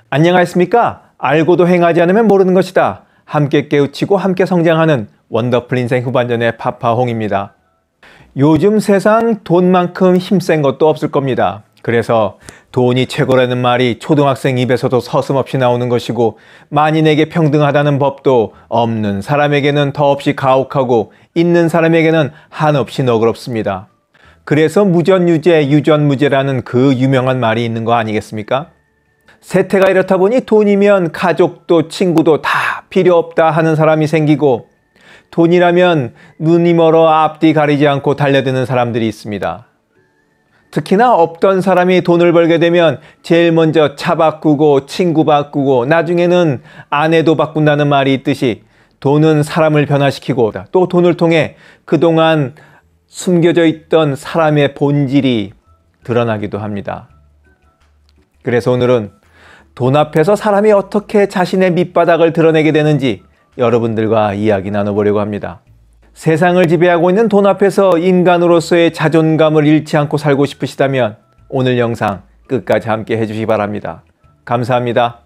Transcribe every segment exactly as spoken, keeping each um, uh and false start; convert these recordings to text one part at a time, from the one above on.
안녕하십니까? 알고도 행하지 않으면 모르는 것이다. 함께 깨우치고 함께 성장하는 원더풀 인생 후반전의 파파홍입니다. 요즘 세상 돈만큼 힘센 것도 없을 겁니다. 그래서 돈이 최고라는 말이 초등학생 입에서도 서슴없이 나오는 것이고, 만인에게 평등하다는 법도 없는 사람에게는 더없이 가혹하고 있는 사람에게는 한없이 너그럽습니다. 그래서 무전유죄, 유전무죄라는 그 유명한 말이 있는 거 아니겠습니까? 세태가 이렇다 보니 돈이면 가족도 친구도 다 필요 없다 하는 사람이 생기고, 돈이라면 눈이 멀어 앞뒤 가리지 않고 달려드는 사람들이 있습니다. 특히나 없던 사람이 돈을 벌게 되면 제일 먼저 차 바꾸고 친구 바꾸고 나중에는 아내도 바꾼다는 말이 있듯이, 돈은 사람을 변화시키고 또 돈을 통해 그동안 숨겨져 있던 사람의 본질이 드러나기도 합니다. 그래서 오늘은 돈 앞에서 사람이 어떻게 자신의 밑바닥을 드러내게 되는지 여러분들과 이야기 나눠보려고 합니다. 세상을 지배하고 있는 돈 앞에서 인간으로서의 자존감을 잃지 않고 살고 싶으시다면 오늘 영상 끝까지 함께 해주시기 바랍니다. 감사합니다.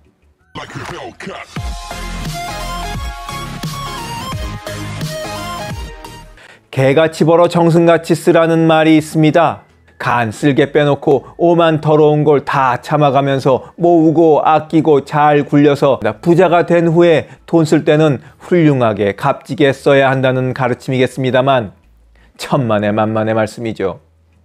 개같이 벌어 정승같이 쓰라는 말이 있습니다. 간 쓸게 빼놓고 오만 더러운 걸 다 참아가면서 모으고 아끼고 잘 굴려서 부자가 된 후에 돈 쓸 때는 훌륭하게 값지게 써야 한다는 가르침이겠습니다만, 천만의 만만의 말씀이죠.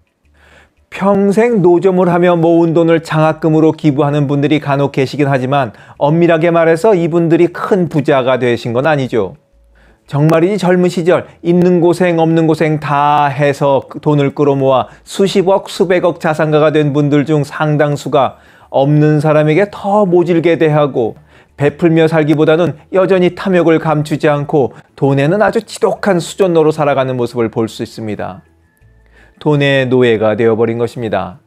평생 노점을 하며 모은 돈을 장학금으로 기부하는 분들이 간혹 계시긴 하지만, 엄밀하게 말해서 이분들이 큰 부자가 되신 건 아니죠. 정말이지 젊은 시절 있는 고생 없는 고생 다 해서 돈을 끌어모아 수십억 수백억 자산가가 된 분들 중 상당수가 없는 사람에게 더 모질게 대하고, 베풀며 살기보다는 여전히 탐욕을 감추지 않고 돈에는 아주 지독한 수전노로 살아가는 모습을 볼 수 있습니다. 돈의 노예가 되어버린 것입니다.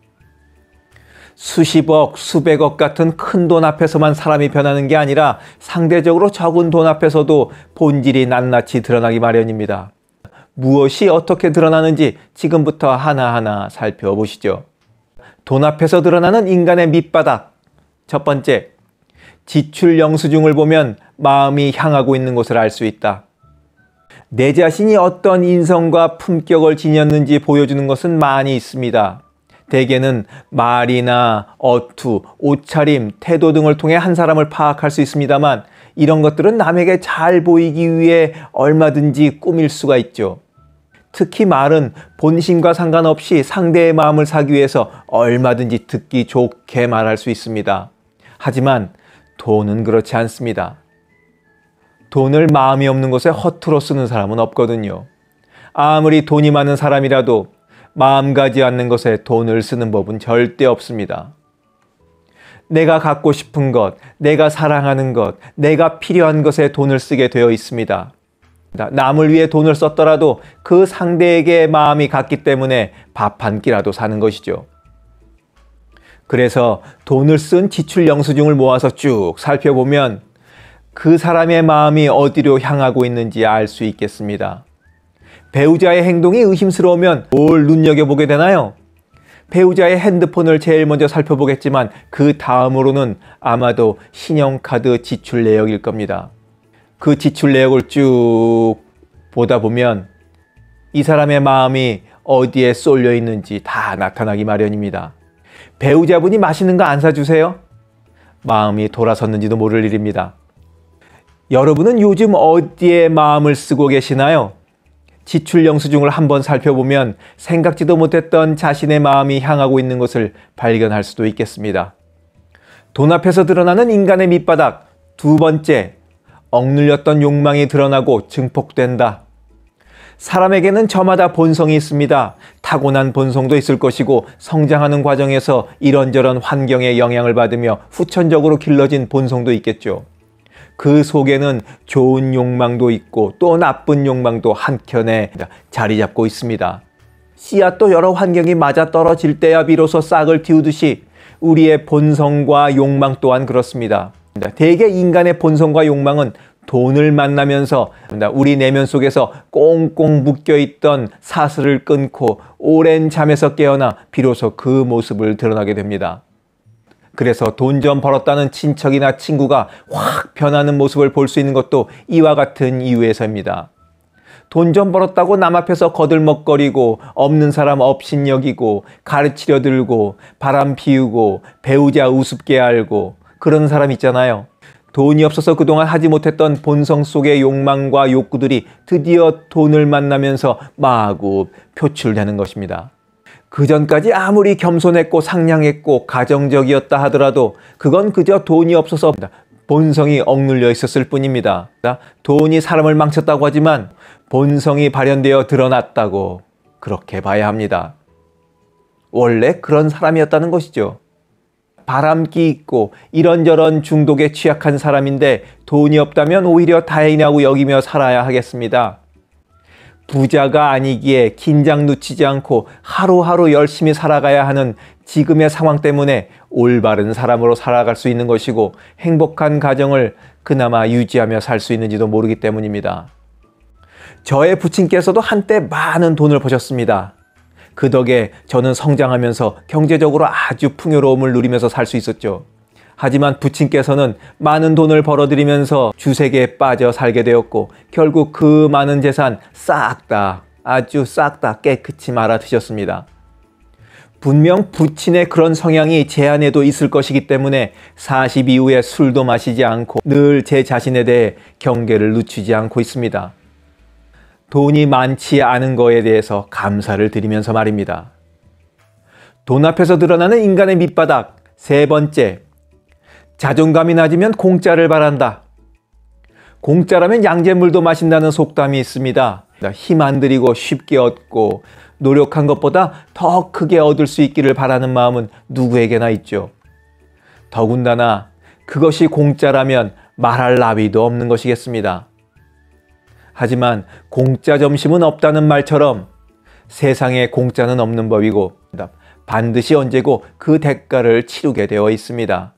수십억, 수백억 같은 큰 돈 앞에서만 사람이 변하는 게 아니라 상대적으로 적은 돈 앞에서도 본질이 낱낱이 드러나기 마련입니다. 무엇이 어떻게 드러나는지 지금부터 하나하나 살펴보시죠. 돈 앞에서 드러나는 인간의 밑바닥. 첫 번째, 지출 영수증을 보면 마음이 향하고 있는 곳을 알 수 있다. 내 자신이 어떤 인성과 품격을 지녔는지 보여주는 것은 많이 있습니다. 대개는 말이나 어투, 옷차림, 태도 등을 통해 한 사람을 파악할 수 있습니다만, 이런 것들은 남에게 잘 보이기 위해 얼마든지 꾸밀 수가 있죠. 특히 말은 본심과 상관없이 상대의 마음을 사기 위해서 얼마든지 듣기 좋게 말할 수 있습니다. 하지만 돈은 그렇지 않습니다. 돈을 마음이 없는 곳에 허투루 쓰는 사람은 없거든요. 아무리 돈이 많은 사람이라도 마음 가지 않는 것에 돈을 쓰는 법은 절대 없습니다. 내가 갖고 싶은 것, 내가 사랑하는 것, 내가 필요한 것에 돈을 쓰게 되어 있습니다. 남을 위해 돈을 썼더라도 그 상대에게 마음이 갔기 때문에 밥 한 끼라도 사는 것이죠. 그래서 돈을 쓴 지출 영수증을 모아서 쭉 살펴보면 그 사람의 마음이 어디로 향하고 있는지 알 수 있겠습니다. 배우자의 행동이 의심스러우면 뭘 눈여겨보게 되나요? 배우자의 핸드폰을 제일 먼저 살펴보겠지만 그 다음으로는 아마도 신용카드 지출 내역일 겁니다. 그 지출 내역을 쭉 보다 보면 이 사람의 마음이 어디에 쏠려 있는지 다 나타나기 마련입니다. 배우자분이 맛있는 거 안 사주세요? 마음이 돌아섰는지도 모를 일입니다. 여러분은 요즘 어디에 마음을 쓰고 계시나요? 지출 영수증을 한번 살펴보면 생각지도 못했던 자신의 마음이 향하고 있는 것을 발견할 수도 있겠습니다. 돈 앞에서 드러나는 인간의 밑바닥. 두 번째, 억눌렸던 욕망이 드러나고 증폭된다. 사람에게는 저마다 본성이 있습니다. 타고난 본성도 있을 것이고, 성장하는 과정에서 이런저런 환경의 영향을 받으며 후천적으로 길러진 본성도 있겠죠. 그 속에는 좋은 욕망도 있고 또 나쁜 욕망도 한켠에 자리 잡고 있습니다. 씨앗도 여러 환경이 맞아떨어질 때야 비로소 싹을 틔우듯이 우리의 본성과 욕망 또한 그렇습니다. 대개 인간의 본성과 욕망은 돈을 만나면서 우리 내면 속에서 꽁꽁 묶여있던 사슬을 끊고 오랜 잠에서 깨어나 비로소 그 모습을 드러나게 됩니다. 그래서 돈 좀 벌었다는 친척이나 친구가 확 변하는 모습을 볼 수 있는 것도 이와 같은 이유에서입니다. 돈 좀 벌었다고 남 앞에서 거들먹거리고 없는 사람 업신여기고 가르치려 들고 바람 피우고 배우자 우습게 알고 그런 사람 있잖아요. 돈이 없어서 그동안 하지 못했던 본성 속의 욕망과 욕구들이 드디어 돈을 만나면서 마구 표출되는 것입니다. 그전까지 아무리 겸손했고 상냥했고 가정적이었다 하더라도 그건 그저 돈이 없어서 본성이 억눌려 있었을 뿐입니다. 돈이 사람을 망쳤다고 하지만 본성이 발현되어 드러났다고 그렇게 봐야 합니다. 원래 그런 사람이었다는 것이죠. 바람기 있고 이런저런 중독에 취약한 사람인데 돈이 없다면 오히려 다행이라고 여기며 살아야 하겠습니다. 부자가 아니기에 긴장 놓치지 않고 하루하루 열심히 살아가야 하는 지금의 상황 때문에 올바른 사람으로 살아갈 수 있는 것이고 행복한 가정을 그나마 유지하며 살 수 있는지도 모르기 때문입니다. 저의 부친께서도 한때 많은 돈을 버셨습니다. 그 덕에 저는 성장하면서 경제적으로 아주 풍요로움을 누리면서 살 수 있었죠. 하지만 부친께서는 많은 돈을 벌어들이면서 주색에 빠져 살게 되었고 결국 그 많은 재산 싹 다 아주 싹 다 깨끗이 말아 드셨습니다. 분명 부친의 그런 성향이 제 안에도 있을 것이기 때문에 사십 이후에 술도 마시지 않고 늘 제 자신에 대해 경계를 늦추지 않고 있습니다. 돈이 많지 않은 거에 대해서 감사를 드리면서 말입니다. 돈 앞에서 드러나는 인간의 밑바닥. 세 번째, 자존감이 낮으면 공짜를 바란다. 공짜라면 양잿물도 마신다는 속담이 있습니다. 힘 안 들이고 쉽게 얻고 노력한 것보다 더 크게 얻을 수 있기를 바라는 마음은 누구에게나 있죠. 더군다나 그것이 공짜라면 말할 나위도 없는 것이겠습니다. 하지만 공짜 점심은 없다는 말처럼 세상에 공짜는 없는 법이고 반드시 언제고 그 대가를 치르게 되어 있습니다.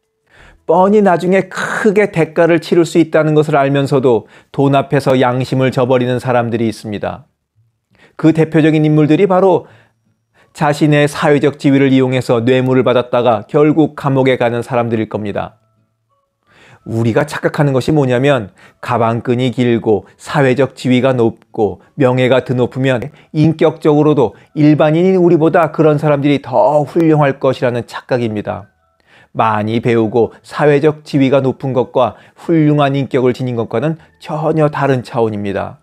뻔히 나중에 크게 대가를 치를 수 있다는 것을 알면서도 돈 앞에서 양심을 저버리는 사람들이 있습니다. 그 대표적인 인물들이 바로 자신의 사회적 지위를 이용해서 뇌물을 받았다가 결국 감옥에 가는 사람들일 겁니다. 우리가 착각하는 것이 뭐냐면 가방끈이 길고 사회적 지위가 높고 명예가 드높으면 인격적으로도 일반인인 우리보다 그런 사람들이 더 훌륭할 것이라는 착각입니다. 많이 배우고 사회적 지위가 높은 것과 훌륭한 인격을 지닌 것과는 전혀 다른 차원입니다.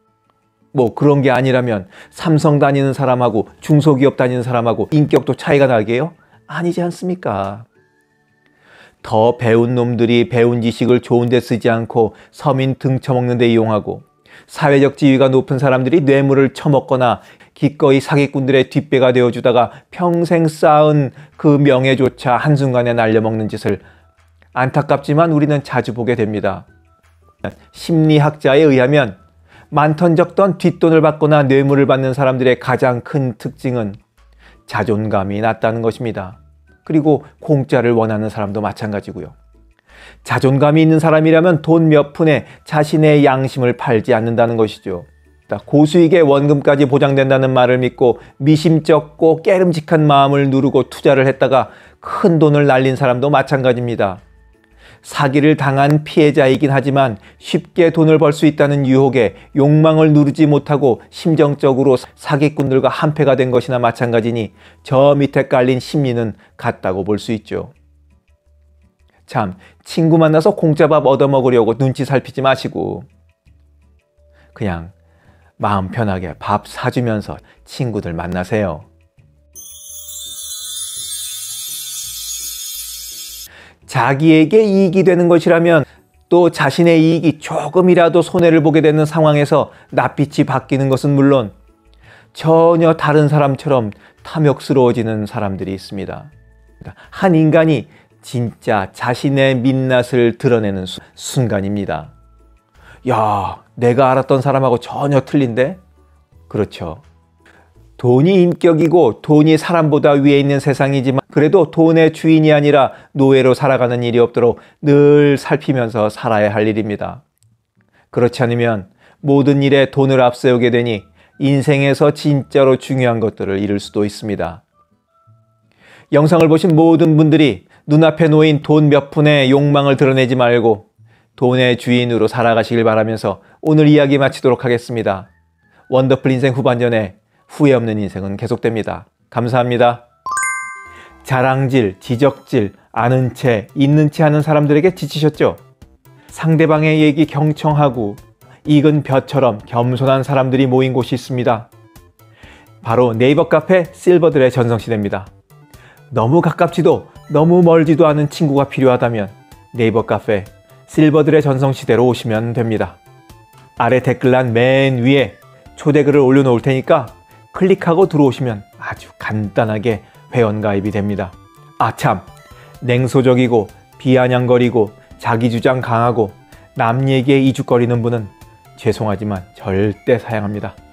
뭐 그런 게 아니라면 삼성 다니는 사람하고 중소기업 다니는 사람하고 인격도 차이가 나게요? 아니지 않습니까? 더 배운 놈들이 배운 지식을 좋은 데 쓰지 않고 서민 등쳐먹는 데 이용하고 사회적 지위가 높은 사람들이 뇌물을 처먹거나 기꺼이 사기꾼들의 뒷배가 되어주다가 평생 쌓은 그 명예조차 한순간에 날려먹는 짓을 안타깝지만 우리는 자주 보게 됩니다. 심리학자에 의하면 많던 적던 뒷돈을 받거나 뇌물을 받는 사람들의 가장 큰 특징은 자존감이 낮다는 것입니다. 그리고 공짜를 원하는 사람도 마찬가지고요. 자존감이 있는 사람이라면 돈 몇 푼에 자신의 양심을 팔지 않는다는 것이죠. 고수익의 원금까지 보장된다는 말을 믿고 미심쩍고 깨름직한 마음을 누르고 투자를 했다가 큰 돈을 날린 사람도 마찬가지입니다. 사기를 당한 피해자이긴 하지만 쉽게 돈을 벌 수 있다는 유혹에 욕망을 누르지 못하고 심정적으로 사기꾼들과 한패가 된 것이나 마찬가지니 저 밑에 깔린 심리는 같다고 볼 수 있죠. 참, 친구 만나서 공짜밥 얻어먹으려고 눈치 살피지 마시고 그냥 마음 편하게 밥 사주면서 친구들 만나세요. 자기에게 이익이 되는 것이라면 또 자신의 이익이 조금이라도 손해를 보게 되는 상황에서 낯빛이 바뀌는 것은 물론 전혀 다른 사람처럼 탐욕스러워지는 사람들이 있습니다. 한 인간이 진짜 자신의 민낯을 드러내는 수, 순간입니다. 야, 내가 알았던 사람하고 전혀 틀린데? 그렇죠. 돈이 인격이고 돈이 사람보다 위에 있는 세상이지만 그래도 돈의 주인이 아니라 노예로 살아가는 일이 없도록 늘 살피면서 살아야 할 일입니다. 그렇지 않으면 모든 일에 돈을 앞세우게 되니 인생에서 진짜로 중요한 것들을 잃을 수도 있습니다. 영상을 보신 모든 분들이 눈앞에 놓인 돈 몇 푼의 욕망을 드러내지 말고 돈의 주인으로 살아가시길 바라면서 오늘 이야기 마치도록 하겠습니다. 원더풀 인생 후반전에 후회 없는 인생은 계속됩니다. 감사합니다. 자랑질, 지적질, 아는 채, 있는 채 하는 사람들에게 지치셨죠? 상대방의 얘기 경청하고 익은 벼처럼 겸손한 사람들이 모인 곳이 있습니다. 바로 네이버 카페 실버들의 전성시대입니다. 너무 가깝지도 너무 멀지도 않은 친구가 필요하다면 네이버 카페 실버들의 전성시대로 오시면 됩니다. 아래 댓글란 맨 위에 초대글을 올려놓을 테니까 클릭하고 들어오시면 아주 간단하게 회원가입이 됩니다. 아참, 냉소적이고 비아냥거리고 자기주장 강하고 남 얘기에 이죽거리는 분은 죄송하지만 절대 사양합니다.